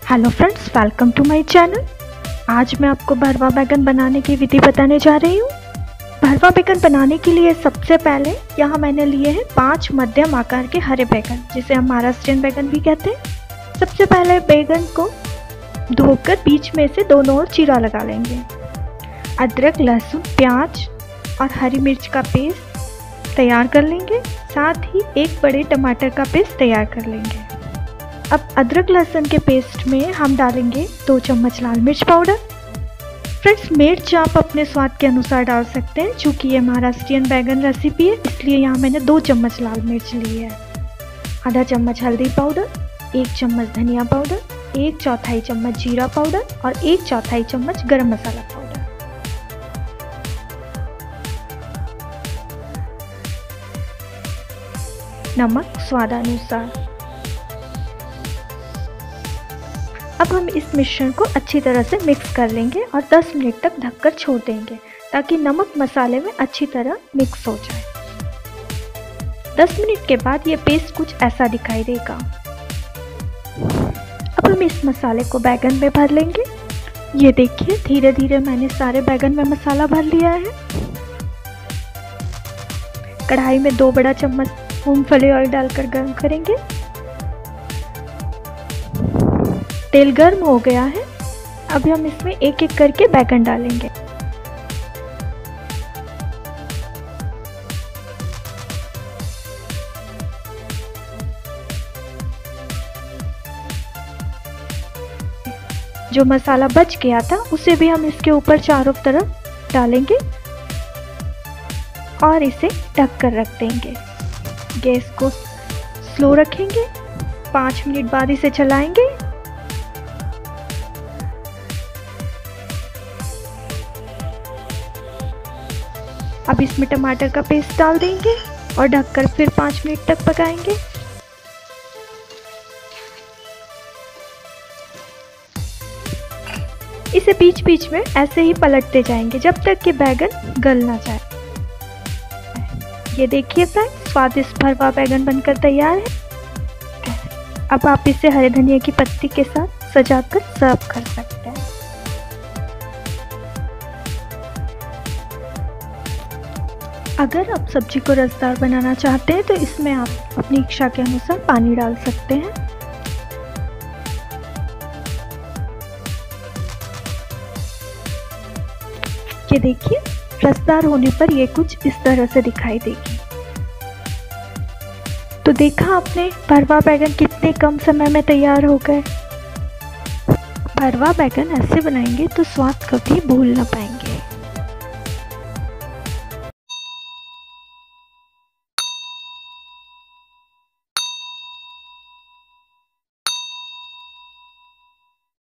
Hello friends, welcome to my channel. आज मैं आपको भरवा बैगन बनाने की विधि बताने जा रही हूँ। भरवा बैगन बनाने के लिए सबसे पहले यहाँ मैंने लिए हैं 5 मध्यम आकार के हरे बैगन, जिसे हम महाराष्ट्रियन बैगन भी कहते हैं। सबसे पहले बैगन को धोकर बीच में से दोनों ओर चीरा लगा लेंगे। अदरक, लहसुन, प्याज और हरी मिर्च का पेस्ट तैयार कर लेंगे। साथ ही एक बड़े टमाटर का पेस्ट तैयार कर लेंगे। अब अदरक लहसुन के पेस्ट में हम डालेंगे 2 चम्मच लाल मिर्च पाउडर। फ्रेंड्स, मिर्च आप अपने स्वाद के अनुसार डाल सकते हैं। चूँकि ये महाराष्ट्रियन बैगन रेसिपी है, इसलिए यहाँ मैंने 2 चम्मच लाल मिर्च ली है। आधा चम्मच हल्दी पाउडर, 1 चम्मच धनिया पाउडर, 1/4 चम्मच जीरा पाउडर और 1/4 चम्मच गरम मसाला पाउडर। नमक स्वादानुसार। अब हम इस मिश्रण को अच्छी तरह से मिक्स कर लेंगे और 10 मिनट तक ढककर छोड़ देंगे, ताकि नमक मसाले में अच्छी तरह मिक्स हो जाए। 10 मिनट के बाद ये पेस्ट कुछ ऐसा दिखाई देगा। अब हम इस मसाले को बैगन में भर लेंगे। ये देखिए, धीरे धीरे मैंने सारे बैगन में मसाला भर लिया है। कढ़ाई में 2 बड़ा चम्मच मूंगफली ऑयल डालकर गर्म करेंगे। तेल गर्म हो गया है। अब हम इसमें एक एक करके बैगन डालेंगे। जो मसाला बच गया था उसे भी हम इसके ऊपर चारों तरफ डालेंगे और इसे ढक कर रख देंगे। गैस को स्लो रखेंगे। 5 मिनट बाद इसे चलाएंगे। अब इसमें टमाटर का पेस्ट डाल देंगे और ढककर फिर 5 मिनट तक पकाएंगे। इसे बीच बीच में ऐसे ही पलटते जाएंगे जब तक कि बैगन गल ना जाए। ये देखिए फ्रेंड्स, स्वादिष्ट भरवा बैगन बनकर तैयार है। अब आप इसे हरे धनिया की पत्ती के साथ सजाकर सर्व कर सकते हैं। अगर आप सब्जी को रसदार बनाना चाहते हैं तो इसमें आप अपनी इच्छा के अनुसार पानी डाल सकते हैं। ये देखिए, रसदार होने पर ये कुछ इस तरह से दिखाई देगी। तो देखा आपने, भरवा बैगन कितने कम समय में तैयार हो गए। भरवा बैगन ऐसे बनाएंगे तो स्वाद कभी भूल ना पाएंगे।